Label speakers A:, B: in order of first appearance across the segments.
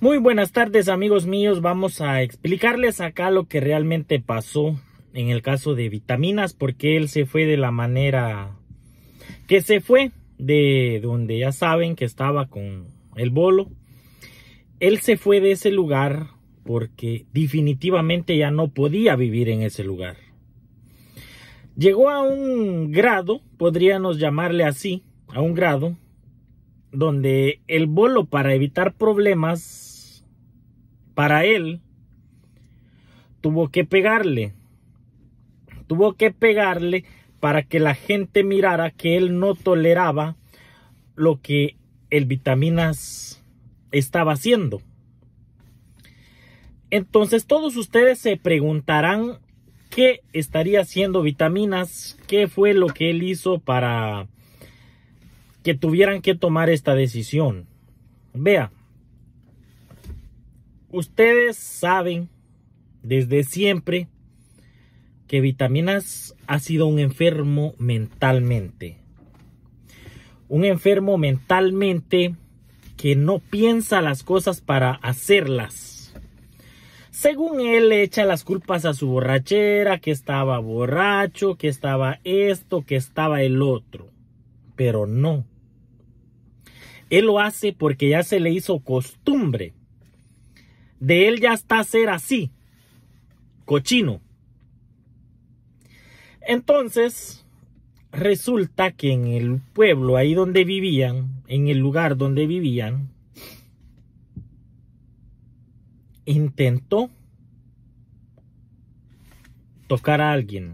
A: Muy buenas tardes, amigos míos. Vamos a explicarles acá lo que realmente pasó en el caso de Vitaminas, porque él se fue de la manera que se fue, de donde ya saben que estaba con el bolo. Él se fue de ese lugar porque definitivamente ya no podía vivir en ese lugar. Llegó a un grado, podríamos llamarle así, a un grado donde el bolo, para evitar problemas para él, tuvo que pegarle para que la gente mirara que él no toleraba lo que el Vitaminas estaba haciendo. Entonces todos ustedes se preguntarán qué estaría haciendo Vitaminas, qué fue lo que él hizo para que tuvieran que tomar esta decisión. Vea, ustedes saben desde siempre que Vitaminas ha sido un enfermo mentalmente. Un enfermo mentalmente que no piensa las cosas para hacerlas. Según él, le echa las culpas a su borrachera, que estaba borracho, que estaba esto, que estaba el otro. Pero no. Él lo hace porque ya se le hizo costumbre. De él ya está a ser así, cochino. Entonces, resulta que en el pueblo, ahí donde vivían, en el lugar donde vivían, intentó tocar a alguien.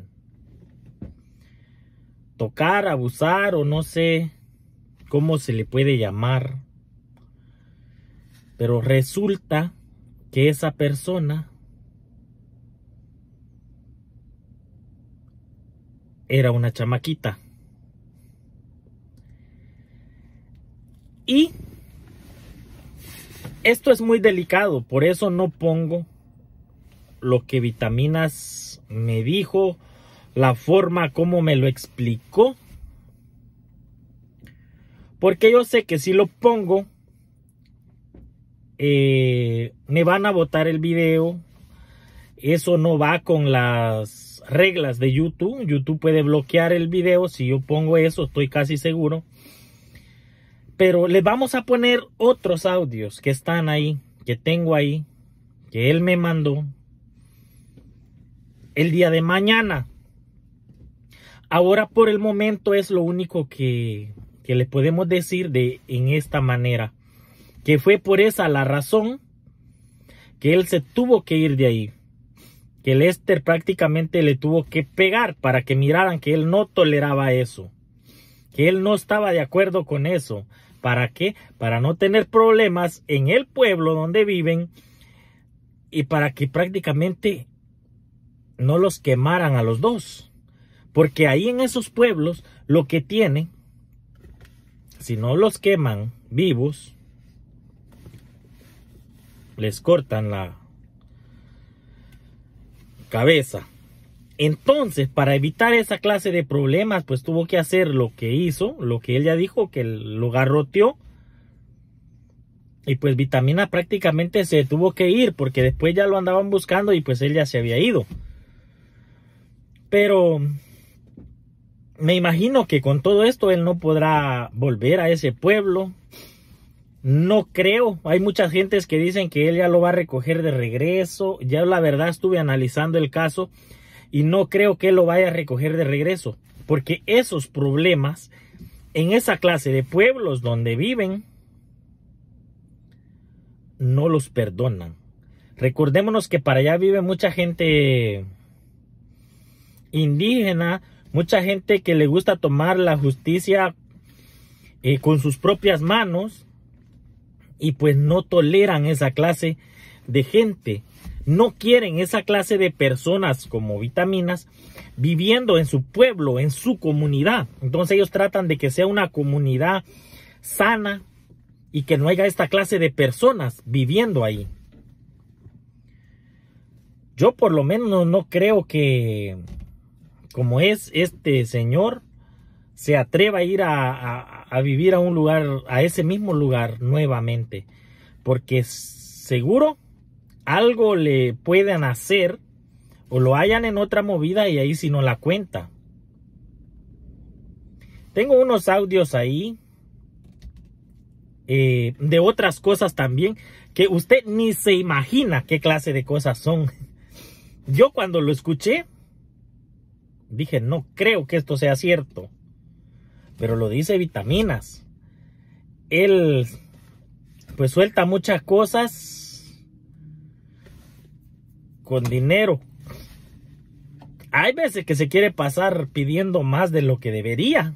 A: Tocar, abusar o no sé cómo se le puede llamar. Pero resulta que esa persona era una chamaquita. Y esto es muy delicado, por eso no pongo lo que Vitaminas me dijo, la forma como me lo explicó. Porque yo sé que si lo pongo, me van a botar el video. Eso no va con las reglas de YouTube. YouTube puede bloquear el video si yo pongo eso, estoy casi seguro. Pero les vamos a poner otros audios que están ahí, que tengo ahí, que él me mandó el día de mañana. Ahora por el momento es lo único que le podemos decir en esta manera. Que fue por esa la razón que él se tuvo que ir de ahí. Que Lester prácticamente le tuvo que pegar para que miraran que él no toleraba eso. Que él no estaba de acuerdo con eso. ¿Para qué? Para no tener problemas en el pueblo donde viven. Y para que prácticamente no los quemaran a los dos. Porque ahí en esos pueblos lo que tienen, si no los queman vivos, les cortan la cabeza. Entonces, para evitar esa clase de problemas, pues tuvo que hacer lo que hizo, lo que él ya dijo, que lo garroteó. Y pues Vitamina prácticamente se tuvo que ir, porque después ya lo andaban buscando y pues él ya se había ido. Pero me imagino que con todo esto él no podrá volver a ese pueblo. No creo, hay muchas gentes que dicen que él ya lo va a recoger de regreso. Ya la verdad estuve analizando el caso y no creo que él lo vaya a recoger de regreso. Porque esos problemas en esa clase de pueblos donde viven no los perdonan. Recordémonos que para allá vive mucha gente indígena, mucha gente que le gusta tomar la justicia con sus propias manos. Y pues no toleran esa clase de gente. No quieren esa clase de personas como Vitaminas viviendo en su pueblo, en su comunidad. Entonces ellos tratan de que sea una comunidad sana y que no haya esta clase de personas viviendo ahí. Yo por lo menos no creo que, como es este señor, se atreva a ir a vivir a un lugar, a ese mismo lugar nuevamente. Porque seguro algo le pueden hacer o lo hayan en otra movida y ahí sí no la cuenta. Tengo unos audios ahí de otras cosas también que usted ni se imagina qué clase de cosas son. Yo cuando lo escuché dije, no creo que esto sea cierto, pero lo dice Vitaminas. Él pues suelta muchas cosas con dinero. Hay veces que se quiere pasar pidiendo más de lo que debería,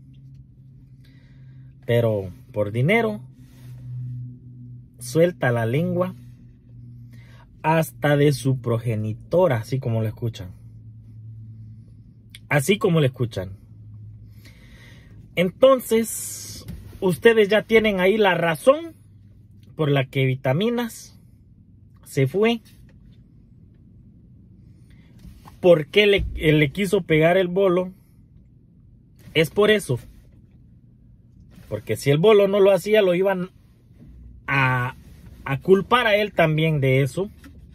A: pero por dinero suelta la lengua hasta de su progenitora, así como lo escuchan. Así como lo escuchan. Entonces, ustedes ya tienen ahí la razón por la que Vitaminas se fue. ¿Por qué le quiso pegar el bolo? Es por eso. Porque si el bolo no lo hacía, lo iban a culpar a él también de eso.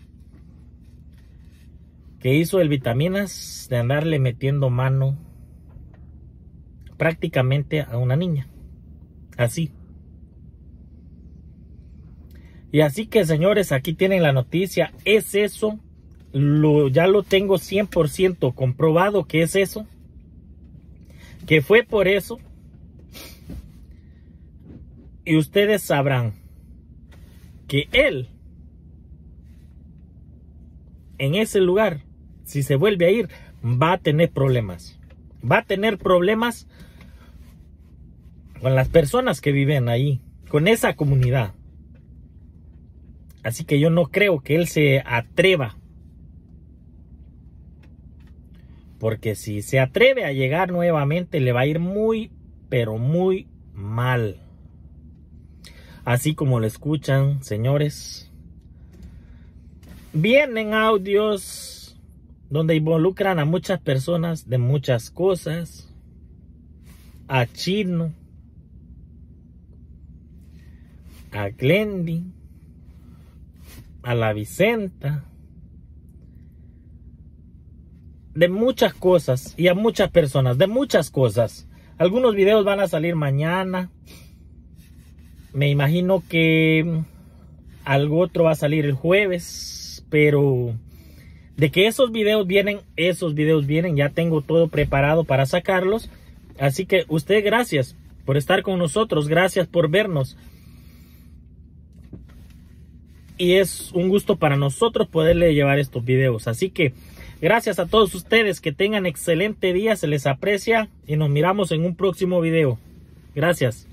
A: Que hizo el Vitaminas de andarle metiendo mano prácticamente a una niña. Así. Y así que, señores, aquí tienen la noticia. Es eso. Ya lo tengo 100% comprobado que es eso. Que fue por eso. Y ustedes sabrán que él, en ese lugar, si se vuelve a ir, va a tener problemas. Va a tener problemas con las personas que viven ahí, con esa comunidad. Así que yo no creo que él se atreva. Porque si se atreve a llegar nuevamente, le va a ir muy, pero muy mal. Así como lo escuchan, señores. Vienen audios donde involucran a muchas personas de muchas cosas. A Chino, a Glendy, a la Vicenta, de muchas cosas y a muchas personas, de muchas cosas. Algunos videos van a salir mañana. Me imagino que algo otro va a salir el jueves, pero de que esos videos vienen, ya tengo todo preparado para sacarlos. Así que usted, gracias por estar con nosotros, gracias por vernos. Y es un gusto para nosotros poderle llevar estos videos. Así que gracias a todos ustedes, que tengan excelente día, se les aprecia y nos miramos en un próximo video. Gracias.